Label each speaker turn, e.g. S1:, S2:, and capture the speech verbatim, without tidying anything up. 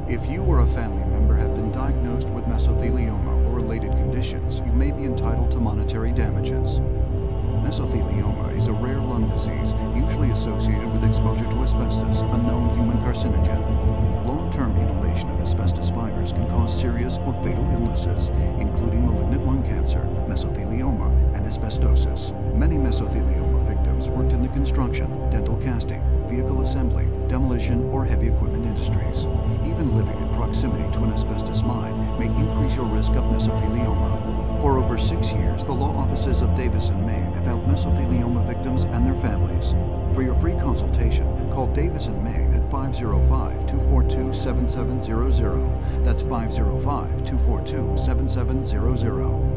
S1: If you or a family member have been diagnosed with mesothelioma or related conditions, you may be entitled to monetary damages. Mesothelioma is a rare lung disease usually associated with exposure to asbestos, a known human carcinogen. Long-term inhalation of asbestos fibers can cause serious or fatal illnesses, including malignant lung cancer, mesothelioma, and asbestosis. Many mesothelioma victims worked in the construction, dental casting, vehicle assembly, demolition, or heavy equipment industries. Even living in proximity to an asbestos mine may increase your risk of mesothelioma. For over six years, the law offices of Davis and Maine have helped mesothelioma victims and their families. For your free consultation, call Davis and Maine at five zero five, two four two, seven seven zero zero. That's five zero five, two four two, seven seven zero zero.